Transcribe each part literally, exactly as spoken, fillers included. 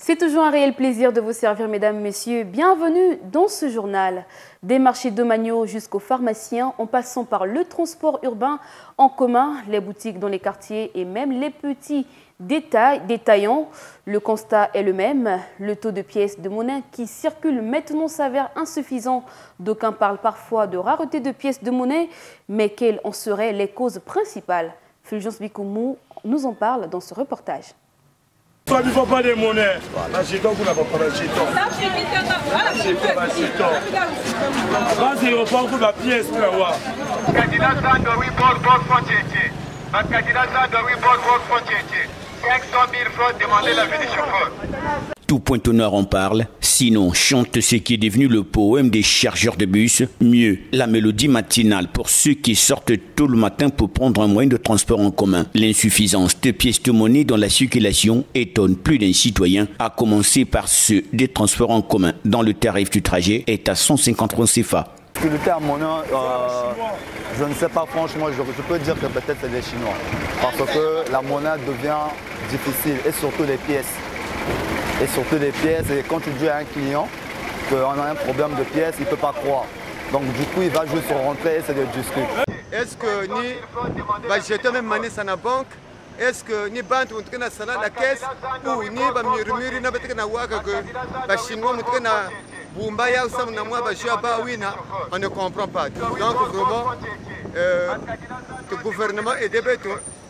C'est toujours un réel plaisir de vous servir, mesdames, messieurs. Bienvenue dans ce journal. Des marchés domaniaux jusqu'aux pharmaciens, en passant par le transport urbain en commun, les boutiques dans les quartiers et même les petits détails, détaillants. Le constat est le même. Le taux de pièces de monnaie qui circulent maintenant s'avère insuffisant. D'aucuns parlent parfois de rareté de pièces de monnaie, mais quelles en seraient les causes principales? Fulgence Bikoumou nous en parle dans ce reportage. Il ne faut pas de monnaie. La jeton, vous n'avez pas de jeton. La jeton, la jeton. Vas-y, on prend pour la pièce. Candidat ça doit oui bord bord frontier. Un candidat ça doit oui bord bord frontier. cinq cent mille francs demander la vie du chauffeur. Tout Pointe-Noire en parle, sinon chante ce qui est devenu le poème des chargeurs de bus, mieux la mélodie matinale pour ceux qui sortent tôt le matin pour prendre un moyen de transport en commun. L'insuffisance de pièces de monnaie dans la circulation étonne plus d'un citoyen, à commencer par ceux des transports en commun, dont le tarif du trajet est à cent cinquante francs C F A. Le terme monnaie, euh, je ne sais pas franchement, je, je peux dire que peut-être c'est des Chinois, parce que la monnaie devient difficile et surtout les pièces. Et surtout des pièces, et quand tu dis à un client qu'on a un problème de pièces, il ne peut pas croire. Donc du coup, il va juste rentrer et c'est de discuter. Est-ce que ni va jeter même mané à la banque? Est-ce que ni bant ou na sala la caisse ou ni va murmuri na betek na waka que va chinois ou na bumba ya sam na moi va jouer ba wina, on ne comprend pas. Donc vraiment euh, le gouvernement est débété.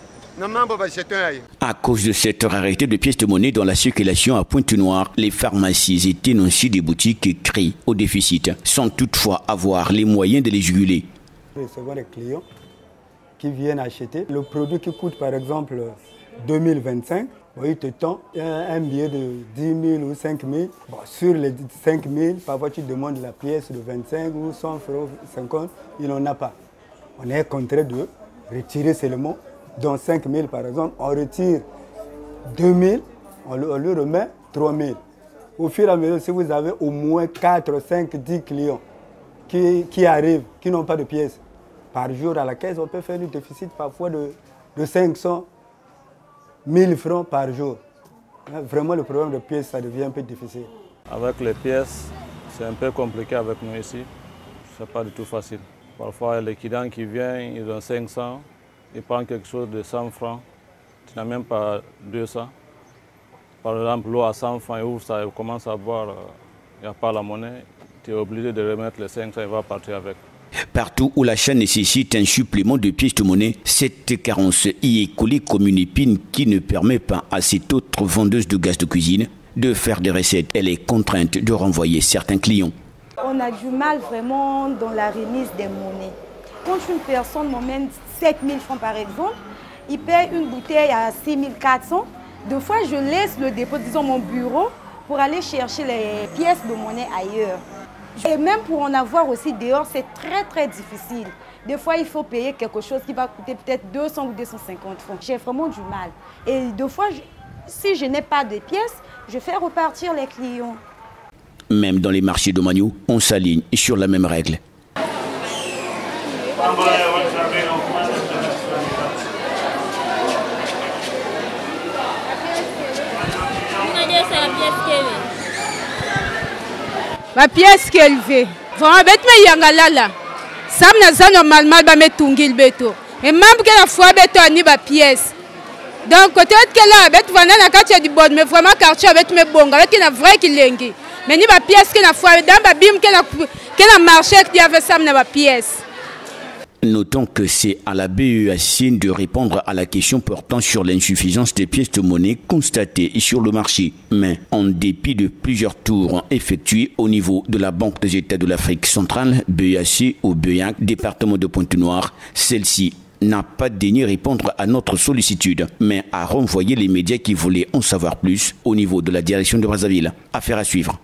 À cause de cette rareté de pièces de monnaie dans la circulation à Pointe-Noire, les pharmacies et ténoncis des boutiques crient au déficit, sans toutefois avoir les moyens de les juguler. Recevoir les clients qui viennent acheter le produit qui coûte par exemple deux mille vingt-cinq, bon, il te tend un billet de dix mille ou cinq mille. Bon, sur les cinq mille, parfois tu demandes la pièce de vingt-cinq ou cent francs, cinquante, il n'en a pas. On est contraint de retirer seulement. Dans cinq mille par exemple, on retire deux mille, on lui remet trois mille. Au fur et à mesure, si vous avez au moins quatre, cinq, dix clients qui, qui arrivent, qui n'ont pas de pièces, par jour à la caisse, on peut faire un déficit parfois de, de cinq cents, mille francs par jour. Vraiment, le problème de pièces, ça devient un peu difficile. Avec les pièces, c'est un peu compliqué avec nous ici. Ce n'est pas du tout facile. Parfois, les clients qui viennent, ils ont cinq cents. Il prend quelque chose de cent francs, tu n'as même pas deux cents. Par exemple, l'eau à cent francs, il ouvre ça, il commence à boire, il n'y a pas la monnaie, tu es obligé de remettre les cinq cents, il va partir avec. Partout où l'achat nécessite un supplément de pièces de monnaie, cette carence y est collée comme une épine qui ne permet pas à cette autre vendeuse de gaz de cuisine de faire des recettes. Elle est contrainte de renvoyer certains clients. On a du mal vraiment dans la remise des monnaies. Quand une personne m'emmène sept mille francs par exemple, il paye une bouteille à six mille quatre cents. Deux fois, je laisse le dépôt, disons mon bureau, pour aller chercher les pièces de monnaie ailleurs. Et même pour en avoir aussi dehors, c'est très très difficile. Des fois, il faut payer quelque chose qui va coûter peut-être deux cents ou deux cent cinquante francs. J'ai vraiment du mal. Et deux fois, je, si je n'ai pas de pièces, je fais repartir les clients. Même dans les marchés domaniaux, on s'aligne sur la même règle. Ma pièce qu'elle veut. Vraiment, bête me yangalala. Sam na za normalement ba me tungil beto. Et même que la fois beto ani ba pièce. Donc côté que là bête vana na quartier du bon mais vraiment quartier bête me bonga avec na vrai qui lengi. Mais ni ba pièce que la fois dans ba bim que la que la marché qui avait sam na ba pièce. Notons que c'est à la B E A C de répondre à la question portant sur l'insuffisance des pièces de monnaie constatées sur le marché. Mais en dépit de plusieurs tours effectués au niveau de la Banque des États de l'Afrique centrale, B E A C ou B E A C, département de Pointe-Noire, celle-ci n'a pas daigné répondre à notre sollicitude, mais a renvoyé les médias qui voulaient en savoir plus au niveau de la direction de Brazzaville. Affaire à suivre.